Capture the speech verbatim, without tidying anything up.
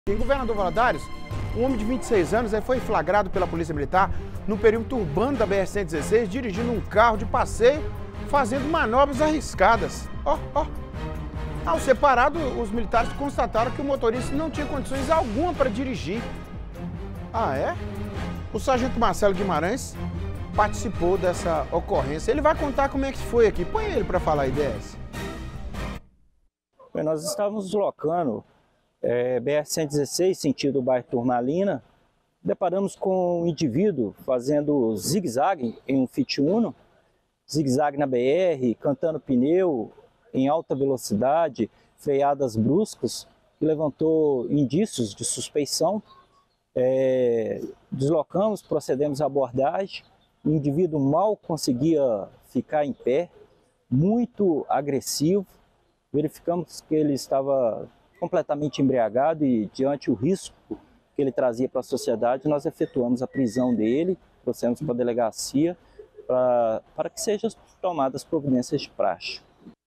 Em Governador Valadares, um homem de vinte e seis anos foi flagrado pela Polícia Militar no perímetro urbano da B R cento e dezesseis, dirigindo um carro de passeio, fazendo manobras arriscadas. Ó, ó. Ao ser parado, os militares constataram que o motorista não tinha condições alguma para dirigir. Ah, é? O sargento Marcelo Guimarães participou dessa ocorrência. Ele vai contar como é que foi aqui. Põe ele para falar aí, D S. Bem, nós estávamos deslocando é, B R cento e dezesseis, sentido bairro Turmalina. Deparamos com um indivíduo fazendo zigue-zague em um Fiat Uno, zigue-zague na B R, cantando pneu em alta velocidade, freadas bruscas, que levantou indícios de suspeição. É, deslocamos, procedemos à abordagem. O indivíduo mal conseguia ficar em pé, muito agressivo. Verificamos que ele estava completamente embriagado e, diante o risco que ele trazia para a sociedade, nós efetuamos a prisão dele, trouxemos para a delegacia para, para que sejam tomadas providências de praxe.